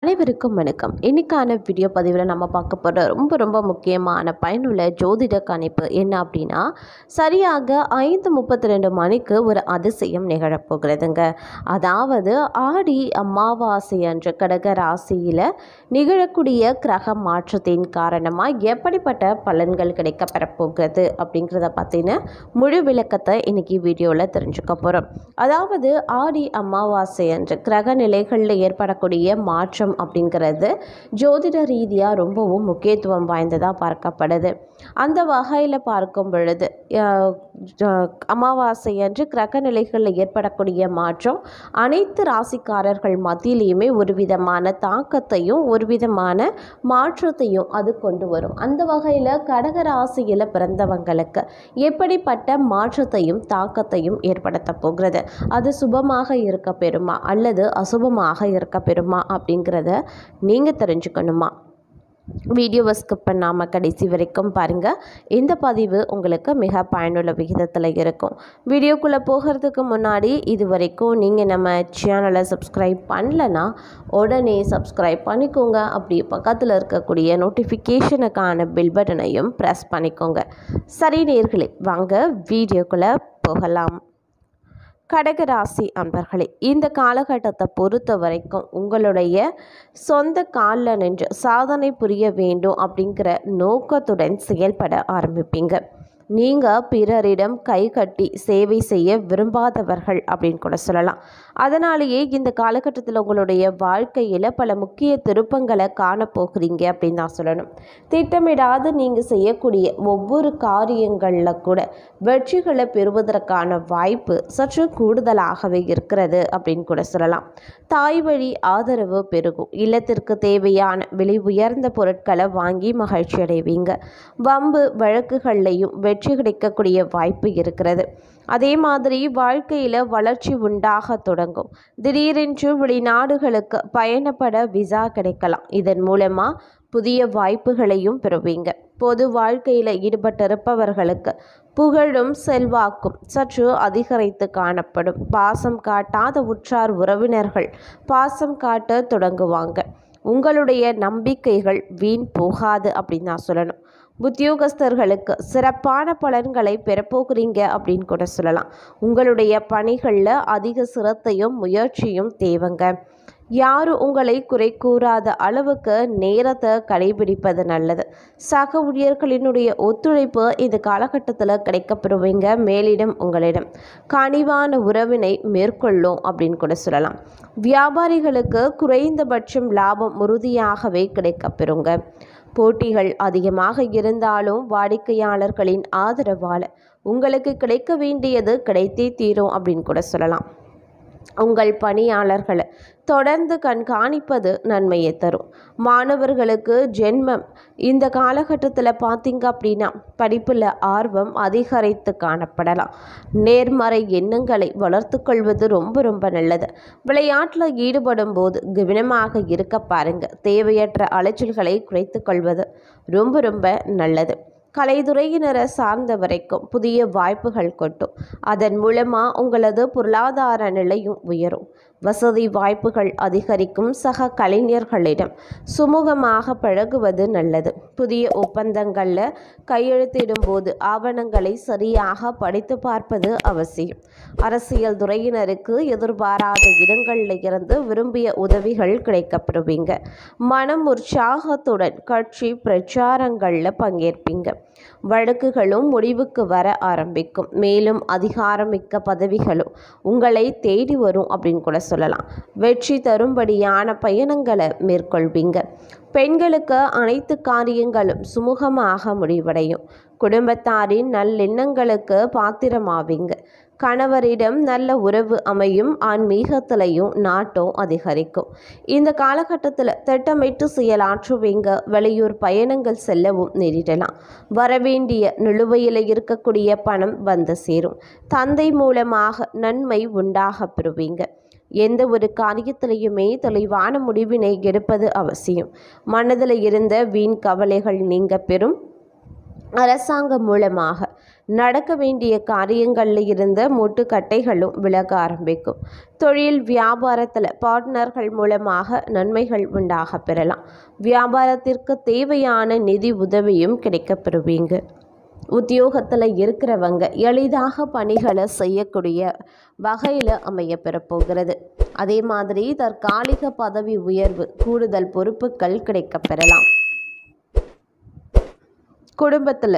அனைவருக்கும் வணக்கம். இன்னைக்கான வீடியோ பதிவில் நம்ம பார்க்க போகிற ரொம்ப முக்கியமான பயனுள்ள ஜோதிட கணிப்பு என்ன அப்படின்னா, சரியாக 5:32 மணிக்கு ஒரு அதிசயம் நிகழப்போகிறதுங்க. அதாவது ஆடி அமாவாசை அன்று கடக ராசியில் நிகழக்கூடிய கிரக மாற்றத்தின் காரணமாக எப்படிப்பட்ட பலன்கள் கிடைக்கப்பெறப் போகிறது அப்படிங்கிறத பற்றின முழு விளக்கத்தை இன்னைக்கு வீடியோவில் தெரிஞ்சுக்க போகிறோம். அதாவது ஆடி அமாவாசை அன்று கிரக நிலைகளில் ஏற்படக்கூடிய மாற்றம் அப்படிங்கிறது ஜோதிட ரீதியாக ரொம்பவும் முக்கியத்துவம் வாய்ந்ததாக பார்க்கப்படுது. அந்த வகையில் பார்க்கும் பொழுது அமாவாசை அன்று கிரக நிலைகளில் ஏற்படக்கூடிய மாற்றம் அனைத்து ராசிக்காரர்கள் மத்தியிலையுமே ஒரு விதமான தாக்கத்தையும் ஒரு விதமான மாற்றத்தையும் அது கொண்டு வரும். அந்த வகையில் கடக ராசியில் பிறந்தவங்களுக்கு எப்படிப்பட்ட மாற்றத்தையும் தாக்கத்தையும் ஏற்படுத்த போகிறது, அது சுபமாக இருக்க பெறுமா அல்லது அசுபமாக இருக்க பெறுமா அப்படிங்கிறத நீங்கள் தெரிஞ்சுக்கணுமா? வீடியோவை ஸ்கிப் பண்ணாமல் கடைசி வரைக்கும் பாருங்கள். இந்த பதிவு உங்களுக்கு மிக பயனுள்ள விகிதத்தில் இருக்கும். வீடியோக்குள்ளே போகிறதுக்கு முன்னாடி இது வரைக்கும் நீங்கள் நம்ம சேனலை சப்ஸ்கிரைப் பண்ணலன்னா உடனே சப்ஸ்கிரைப் பண்ணிக்கோங்க. அப்படி பக்கத்தில் இருக்கக்கூடிய நோட்டிஃபிகேஷனுக்கான பெல் பட்டனையும் ப்ரெஸ் பண்ணிக்கோங்க. சரி நேயர்களே, வாங்க வீடியோக்குள்ளே போகலாம். கடகராசி அன்பர்களே, இந்த காலகட்டத்தை பொறுத்த வரைக்கும் உங்களுடைய சொந்த காலில் நின்று சாதனை புரிய வேண்டும் அப்படிங்கிற நோக்கத்துடன் செயல்பட ஆரம்பிப்பீங்க. நீங்கள் பிறரிடம் கை கட்டி சேவை செய்ய விரும்பாதவர்கள் அப்படின்னு கூட சொல்லலாம். அதனாலேயே இந்த காலகட்டத்தில் உங்களுடைய வாழ்க்கையில் பல முக்கிய திருப்பங்களை காணப்போகிறீங்க அப்படின்னு தான் சொல்லணும். திட்டமிடாது நீங்கள் செய்யக்கூடிய ஒவ்வொரு காரியங்களில் கூட வெற்றிகளை பெறுவதற்கான வாய்ப்பு சற்று கூடுதலாகவே இருக்கிறது அப்படின்னு கூட சொல்லலாம். தாய் வழி ஆதரவு பெருகும். இல்லத்திற்கு தேவையான விலை உயர்ந்த பொருட்களை வாங்கி மகிழ்ச்சி அடைவீங்க. வம்பு வழக்குகள்லையும் வெற்றி கிடைக்கக்கூடிய வாய்ப்பு இருக்கிறது. அதே மாதிரி வாழ்க்கையில் வளர்ச்சி உண்டாக தொடங்கும். திடீரென்று வெளிநாடுகளுக்கு பயணப்பட விசா கிடைக்கலாம். இதன் மூலமாக புதிய வாய்ப்புகளையும் பெறுவீங்க. பொது வாழ்க்கையில் ஈடுபட்டிருப்பவர்களுக்கு புகழும் செல்வாக்கும் சற்று அதிகரித்து காணப்படும். பாசம் காட்டாத உற்றார் உறவினர்கள் பாசம் காட்ட தொடங்குவாங்க. உங்களுடைய நம்பிக்கைகள் வீண் போகாது அப்படின்னு நான் சொல்லணும். உத்தியோகஸ்தர்களுக்கு சிறப்பான பலன்களை பெறப்போகிறீங்க அப்படின்னு கூட சொல்லலாம். உங்களுடைய பணிகளில் அதிக சிரத்தையும் முயற்சியும் தேவைங்க. யாரும் உங்களை குறை கூறாத அளவுக்கு நேரத்தை கடைபிடிப்பது நல்லது. சக ஊழியர்களினுடைய ஒத்துழைப்பு இந்த காலகட்டத்தில் கிடைக்கப்பெறுவீங்க. மேலிடம் உங்களிடம் கனிவான உறவினை மேற்கொள்ளும் அப்படின்னு கூட சொல்லலாம். வியாபாரிகளுக்கு குறைந்தபட்சம் லாபம் உறுதியாகவே கிடைக்கப்பெறுங்க. போட்டிகள் அதிகமாக இருந்தாலும் வாடிக்கையாளர்களின் ஆதரவால் உங்களுக்கு கிடைக்க வேண்டியது கிடைத்தே தீரும் அப்படின்னு கூட சொல்லலாம். உங்கள் பணியாளர்களை தொடர்ந்து கண்காணிப்பது நன்மையை தரும். மாணவர்களுக்கு ஜென்மம் இந்த காலகட்டத்தில் பார்த்தீங்க அப்படின்னா படிப்பில் ஆர்வம் அதிகரித்து காணப்படலாம். நேர்மறை எண்ணங்களை வளர்த்து கொள்வது ரொம்ப நல்லது. விளையாட்டில் ஈடுபடும் போது கவனமாக இருக்க பாருங்க. தேவையற்ற அலைச்சல்களை குறைத்து கொள்வது ரொம்ப நல்லது. கலைத்துறையினரை சார்ந்த வரைக்கும் புதிய வாய்ப்புகள் கொட்டும். அதன் மூலமாக உங்களது பொருளாதார நிலையும் உயரும். வசதி வாய்ப்புகள் அதிகரிக்கும். சக கலைஞர்களிடம் சுமூகமாக பழகுவது நல்லது. புதிய ஒப்பந்தங்களில் கையெழுத்திடும் போது ஆவணங்களை சரியாக படித்து பார்ப்பது அவசியம். அரசியல் துறையினருக்கு எதிர்பாராத இடங்களில் இருந்து விரும்பிய உதவிகள் கிடைக்கப்பெறுவீங்க. மனம் உற்சாகத்துடன் கட்சி பிரச்சாரங்களில் பங்கேற்பீங்க. வழக்குகளும் முடிவுக்கு வர ஆரம்பிக்கும். மேலும் அதிகாரமிக்க பதவிகளும் உங்களை தேடி வரும் அப்படின்னு கூட சொல்லலாம். வெற்றி தரும்படியான பயணங்களை மேற்கொள்வீங்க. பெண்களுக்கு அனைத்து காரியங்களும் சுமூகமாக முடிவடையும். குடும்பத்தாரின் நல்லெண்ணங்களுக்கு பாத்திரமாவீங்க. கணவரிடம் நல்ல உறவு அமையும். ஆன்மீகத்திலையும் நாட்டம் அதிகரிக்கும். இந்த காலகட்டத்தில் திட்டமிட்டு செயலாற்றுவீங்க. வெளியூர் பயணங்கள் செல்லவும் நேரிடலாம். வரவேண்டிய நிலுவையில் இருக்கக்கூடிய பணம் வந்து சேரும். தந்தை மூலமாக நன்மை உண்டாக பெறுவீங்க. எந்த ஒரு காரியத்திலையுமே தெளிவான முடிவினை எடுப்பது அவசியம். மனதில் இருந்த வீண் கவலைகள் நீங்க பெறும். அரசாங்கம் மூலமாக நடக்க வேண்டிய காரியங்களில் இருந்த முட்டுக்கட்டைகளும் விலக ஆரம்பிக்கும். தொழில் வியாபாரத்தில் பார்ட்னர்கள் மூலமாக நன்மைகள் உண்டாக பெறலாம். வியாபாரத்திற்கு தேவையான நிதி உதவியும் கிடைக்க பெறுவீங்க. உத்தியோகத்தில் இருக்கிறவங்க எளிதாக பணிகளை செய்யக்கூடிய வகையில் அமைய பெறப்போகிறது. அதே மாதிரி தற்காலிக பதவி உயர்வு, கூடுதல் பொறுப்புகள் கிடைக்க பெறலாம். குடும்பத்தில்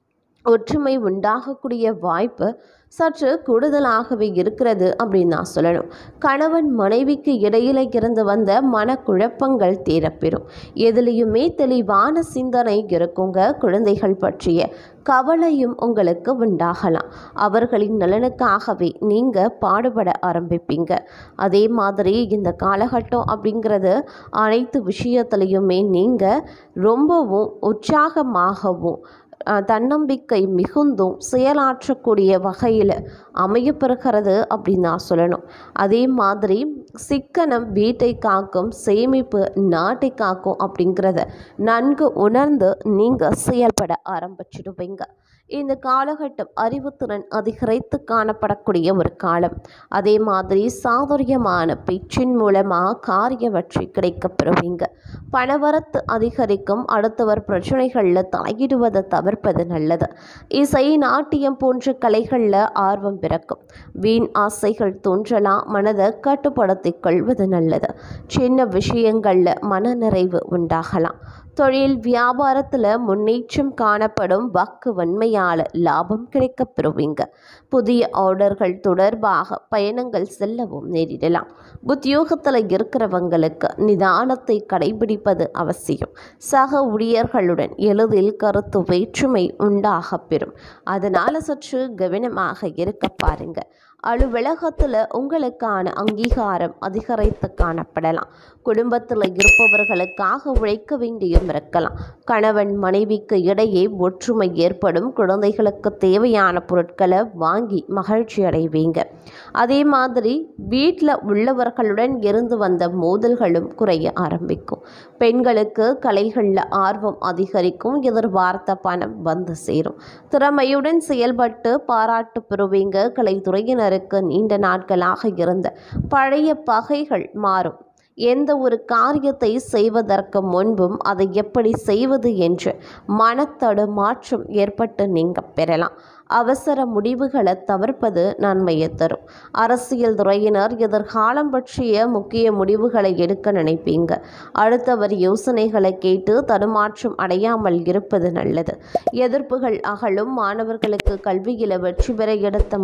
ஒற்றுமை உண்டாகக்கூடிய வாய்ப்பு சற்று கூடுதலாகவே இருக்கிறது அப்படின்னு நான் சொல்லணும். கணவன் மனைவிக்கு இடையில இருந்து வந்த மனக்குழப்பங்கள் தீரப்பெறும். எதுலேயுமே தெளிவான சிந்தனை இருக்குங்க. குழந்தைகள் பற்றிய கவலையும் உங்களுக்கு உண்டாகலாம். அவர்களின் நலனுக்காகவே நீங்கள் பாடுபட ஆரம்பிப்பீங்க. அதே மாதிரி இந்த காலகட்டம் அப்படிங்கிறது அனைத்து விஷயத்துலையுமே நீங்கள் ரொம்பவும் உற்சாகமாகவும் தன்னம்பிக்கை மிகுந்தும் செயலாற்றக்கூடிய வகையில் அமையப்பெறுகிறது அப்படின்னு நான் சொல்லணும். அதே மாதிரி சிக்கனம் வீட்டை காக்கும், சேமிப்பு நாட்டை காக்கும் அப்படிங்கிறத நன்கு உணர்ந்து நீங்கள் செயல்பட ஆரம்பிச்சிடுவீங்க. இந்த காலகட்டம் அறிவுத்திறன் அதிகரித்து காணப்படக்கூடிய ஒரு காலம். அதே மாதிரி சாதுரியமான பேச்சின் மூலமாக காரிய வெற்றி கிடைக்க பெறுவீங்க. பணவரத்து அதிகரிக்கும். அடுத்தவர் பிரச்சனைகளில் தலையிடுவதை தவிர்ப்பது நல்லது. இசை, நாட்டியம் போன்ற கலைகளில் ஆர்வம் பிறக்கும். வீண் ஆசைகள் தோன்றலாம். மனதை கட்டுப்படுத்திக் கொள்வது நல்லது. சின்ன விஷயங்களில் மனநிறைவு உண்டாகலாம். தொழில் வியாபாரத்தில் முன்னேற்றம் காணப்படும். வாக்கு வன்மையால் லாபம் கிடைக்க பெறுவீங்க. புதிய ஆர்டர்கள் தொடர்பாக பயணங்கள் செல்லவும் நேரிடலாம். உத்தியோகத்தில் இருக்கிறவங்களுக்கு நிதானத்தை கடைபிடிப்பது அவசியம். சக ஊழியர்களுடன் எளிதில் கருத்து வேற்றுமை உண்டாக பெறும். அதனால் சற்று கவனமாக இருக்க பாருங்க. அலுவலகத்தில் உங்களுக்கான அங்கீகாரம் அதிகரித்து காணப்படலாம். குடும்பத்தில் இருப்பவர்களுக்காக உழைக்க வேண்டியும் இருக்கலாம். கணவன் மனைவிக்கு இடையே ஒற்றுமை ஏற்படும். குழந்தைகளுக்கு தேவையான பொருட்களை வாங்கி மகிழ்ச்சி அடைவீங்க. அதே மாதிரி வீட்டில் உள்ளவர்களுடன் இருந்து வந்த மோதல்களும் குறைய ஆரம்பிக்கும். பெண்களுக்கு கலைகளில் ஆர்வம் அதிகரிக்கும். எதிர்பார்த்த பணம் வந்து சேரும். திறமையுடன் செயல்பட்டு பாராட்டு பெறுவீங்க. கலைத்துறையினர் நீண்ட நாட்களாக இருந்த பழைய பகைகள் மாறும். எந்த ஒரு காரியத்தை செய்வதற்கு முன்பும் அதை எப்படி செய்வது என்று மனத்தடுமாற்றம் ஏற்பட்டு நீங்கள் பெறலாம். அவசர முடிவுகளை தவிர்ப்பது நன்மையை தரும். அரசியல் துறையினர் எதிர்காலம் பற்றிய முக்கிய முடிவுகளை எடுக்க நினைப்பீங்க. அடுத்தவர் யோசனைகளை கேட்டு தடுமாற்றம் அடையாமல் இருப்பது நல்லது. எதிர்ப்புகள் அகலும். மாணவர்களுக்கு கல்வியில் வெற்றி பெற எடுத்த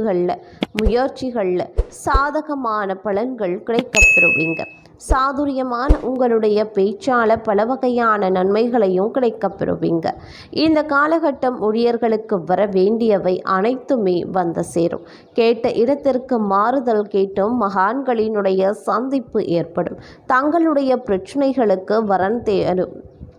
முயற்சிகளில் சாதகமான பலன்கள் கிடைக்கப் பெறுவீங்க. சாதுரியமான உங்களுடைய பேச்சால பல வகையான நன்மைகளையும் கிடைக்கப் பெறுவீங்க. இந்த காலகட்டம் ஊழியர்களுக்கு வர வேண்டியவை அனைத்துமே வந்து சேரும். கேட்ட இடத்திற்கு மாறுதல் கேட்டும் மகான்களினுடைய சந்திப்பு ஏற்படும். தங்களுடைய பிரச்சனைகளுக்கு வரன் தேடும்.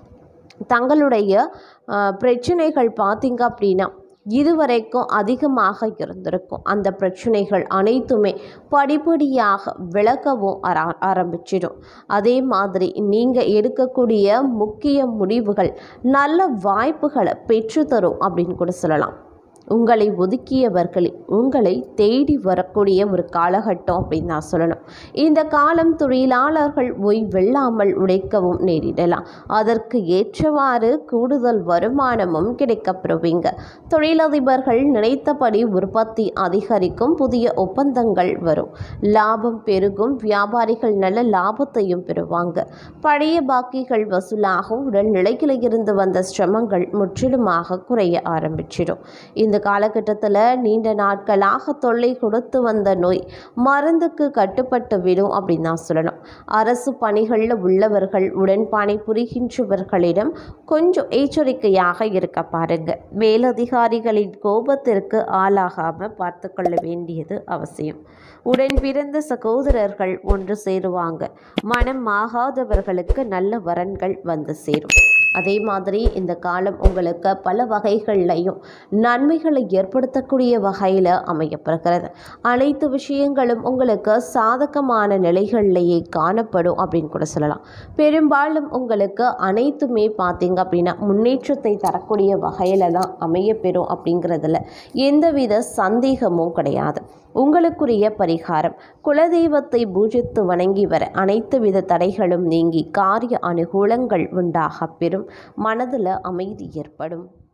தங்களுடைய பிரச்சனைகள் பார்த்தீங்க அப்படின்னா இதுவரைக்கும் அதிகமாக இருந்திருக்கும். அந்த பிரச்சனைகள் அனைத்துமே படிப்படியாக விலகவும் ஆரம்பிச்சிடும். அதே மாதிரி நீங்கள் எடுக்கக்கூடிய முக்கிய முடிவுகள் நல்ல வாய்ப்புகளை பெற்றுத்தரும் அப்படின்னு கூட சொல்லலாம். உங்களை ஒதுக்கியவர்களை உங்களை தேடி வரக்கூடிய ஒரு காலகட்டம் அப்படின்னு நான் சொல்லணும். இந்த காலம் தொழிலாளர்கள் ஓய்வில்லாமல் உழைக்கவும் நேரிடலாம். அதற்கு ஏற்றவாறு கூடுதல் வருமானமும் கிடைக்கப்பெறுவீங்க. தொழிலதிபர்கள் நினைத்தபடி உற்பத்தி அதிகரிக்கும். புதிய ஒப்பந்தங்கள் வரும். லாபம் பெருகும். வியாபாரிகள் நல்ல லாபத்தையும் பெறுவாங்க. பழைய பாக்கிகள் வசூலாகும். உடல்நிலையில் இருந்து வந்த சிரமங்கள் முற்றிலுமாக குறைய ஆரம்பிச்சிடும். இந்த காலகட்டத்தில் நீண்ட நாட்களாக தொல்லை கொடுத்து வந்த நோய் மருந்துக்கு கட்டுப்பட்டு விடும் அப்படின்னு நான் சொல்லணும். அரசு பணிகளில் உள்ளவர்கள் உடன்பானை புரிகின்றவர்களிடம் கொஞ்சம் எச்சரிக்கையாக இருக்க பாருங்க. மேலதிகாரிகளின் கோபத்திற்கு ஆளாகாமல் பார்த்து கொள்ள வேண்டியது அவசியம். உடன் பிறந்த சகோதரர்கள் ஒன்று சேருவாங்க. மனம் ஆகாதவர்களுக்கு நல்ல வரன்கள் வந்து சேரும். அதே மாதிரி இந்த காலம் உங்களுக்கு பல வகைகள்லையும் நன்மைகளை ஏற்படுத்தக்கூடிய வகையில் அமையப்படுகிறது. அனைத்து விஷயங்களும் உங்களுக்கு சாதகமான நிலைகள்லேயே காணப்படும் அப்படின்னு கூட சொல்லலாம். பெரும்பாலும் உங்களுக்கு அனைத்துமே பார்த்தீங்க அப்படின்னா முன்னேற்றத்தை தரக்கூடிய வகையில் தான் அமையப்பெறும் அப்படிங்கிறதுல எந்தவித சந்தேகமும் கிடையாது. உங்களுக்குரிய பரிகாரம்: குலதெய்வத்தை பூஜித்து வணங்கி வர அனைத்து வித தடைகளும் நீங்கி காரிய அனுகூலங்கள் உண்டாக பெறும். மனதில் அமைதி ஏற்படும்.